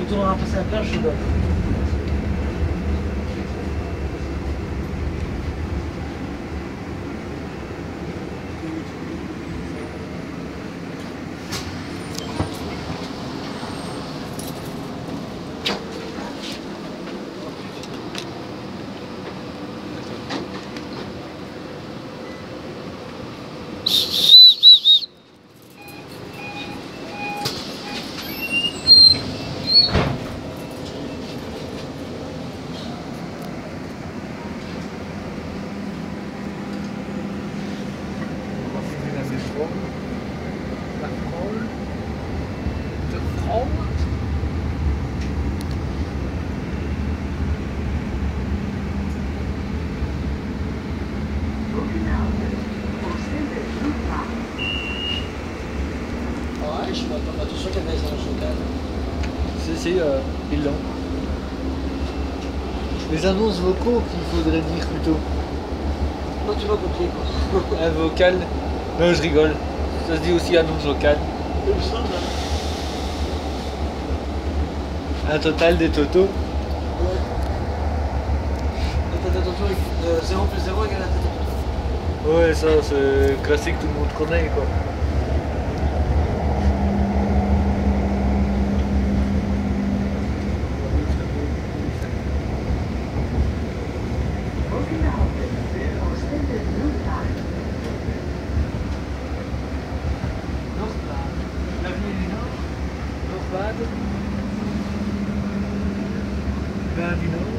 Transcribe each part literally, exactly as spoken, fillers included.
retourner à passer la plage, je donne. Si, si, euh, ils l'ont. Les annonces vocaux qu'il faudrait dire plutôt. Non, tu vas compris quoi. Un vocal. Non, je rigole. Ça se dit aussi annonce vocale. Un total des totaux. Ouais. La tête à toto avec euh, zéro plus zéro égale la tête à toto. Ouais, ça c'est classique, tout le monde connaît quoi. Ben du Nord.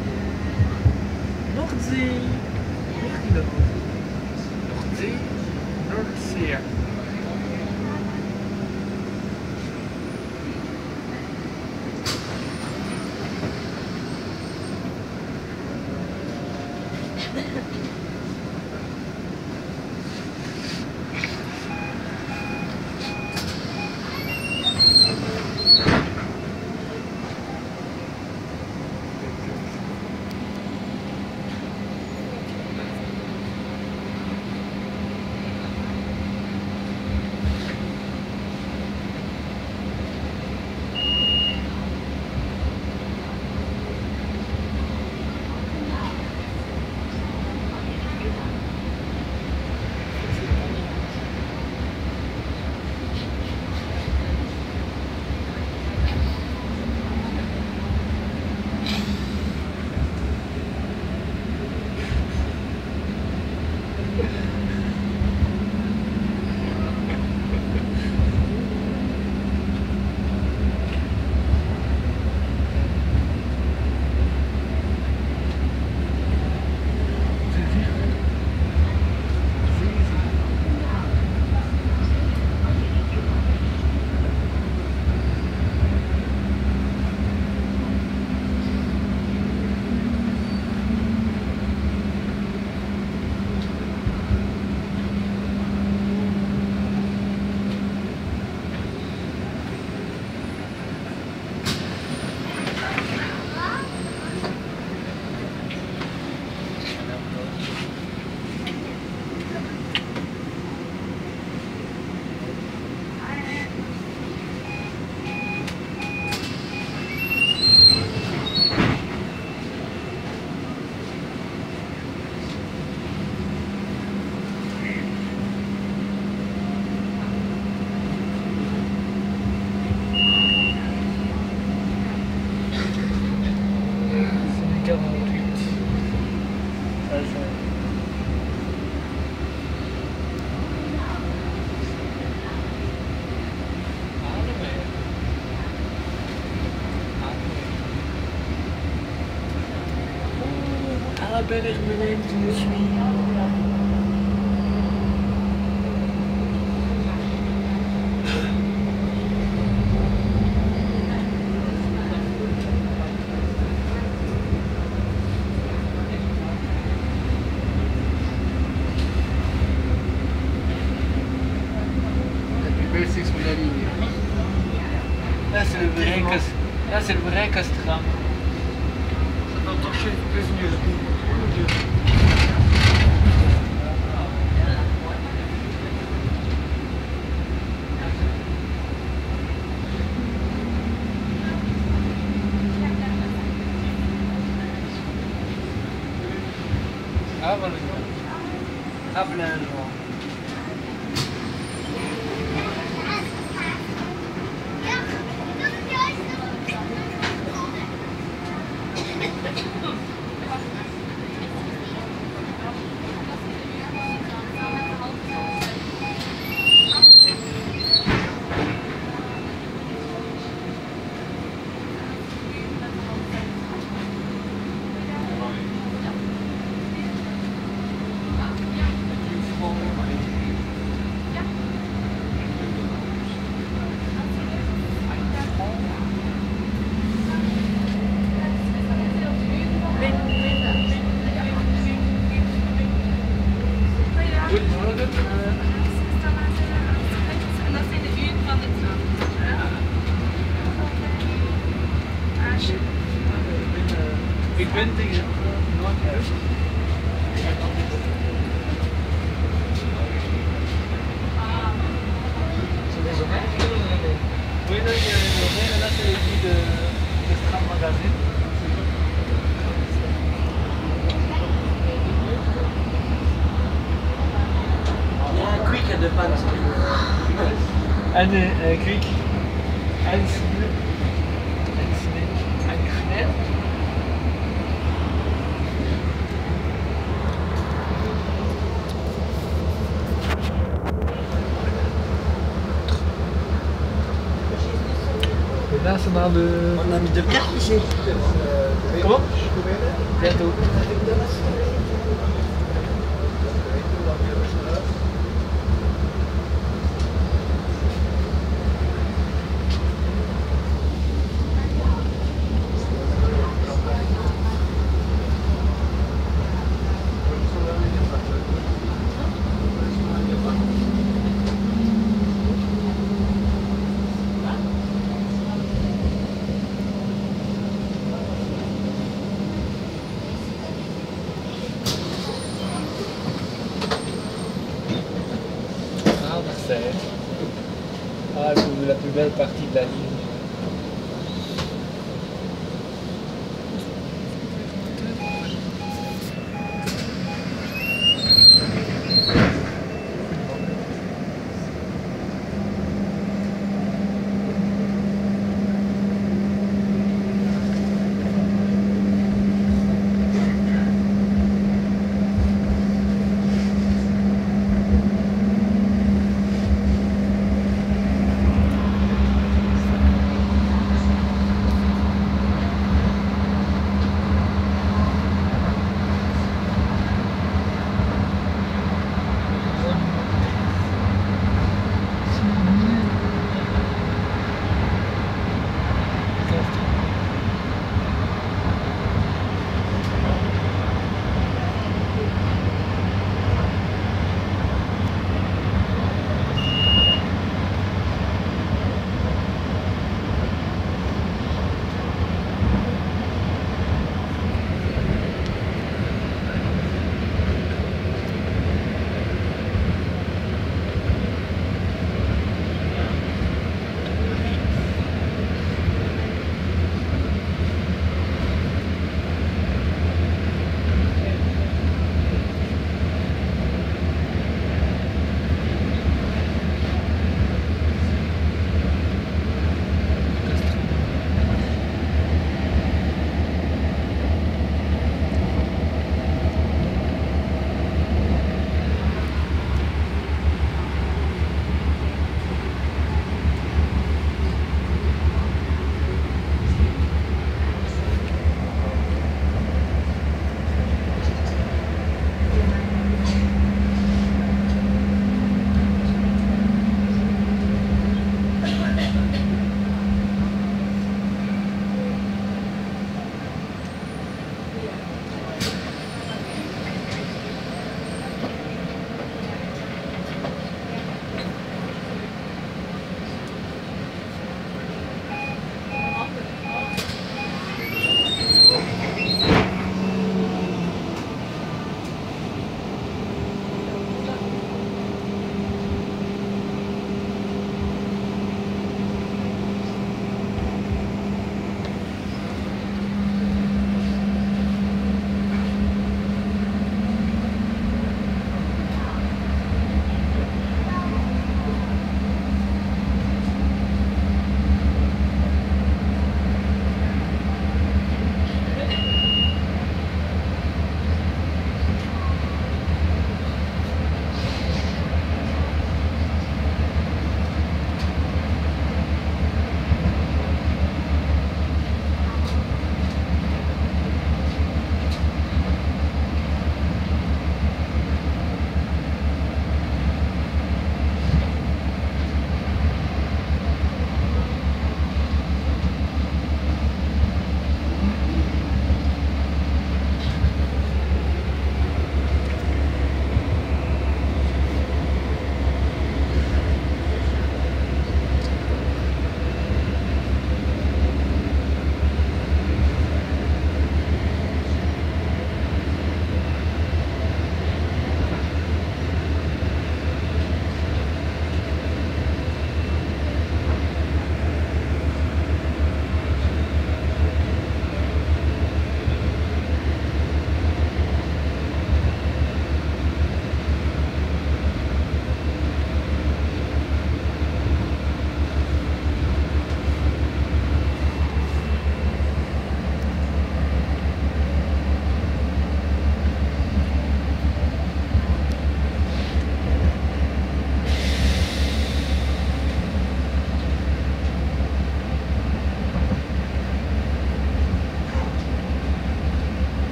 Noordzee. Noordzee. Noordzee. Belle Hermelène qui me suit. La plus belle section de la ligne. Là c'est le vrai cas- là c'est le vrai castram. Ça doit torcher plus mieux. à plein jour. Ik ben tegen Noordhuis. Oui, là, il y a les horaires, là, c'est les guides de, de Stram Magazine. Il y a un quick de panne. En uh, Griek. En Snip. En Snip. En Knip. Et là, c'est dans le... On a mis deux cartes ici. Comment? Bientôt. Ah, c'est la plus belle partie de la ligne.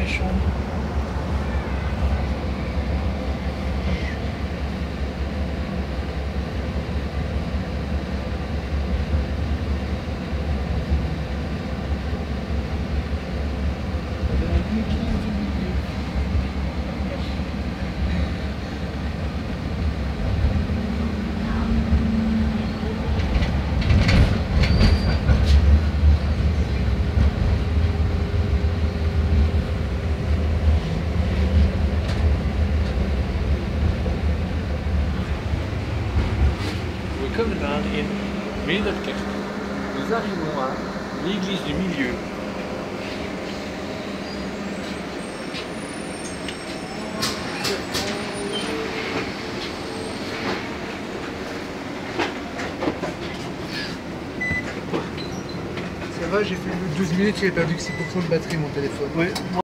très chaud. We komen aan in Middelkerk. Nous arrivons à l'église du milieu. Ça va, j'ai fait douze minutes, j'ai perdu que six pour cent de batterie mon téléphone. Oui.